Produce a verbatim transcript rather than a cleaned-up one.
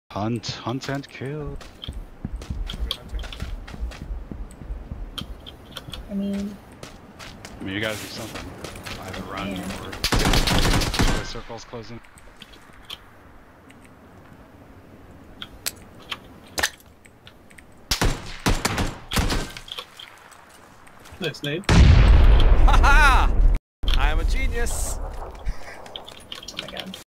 Hunt, hunt and kill. I mean, I mean, you gotta do something. Either run yeah. or the circle's closing. Nice nade. Haha! I am a genius!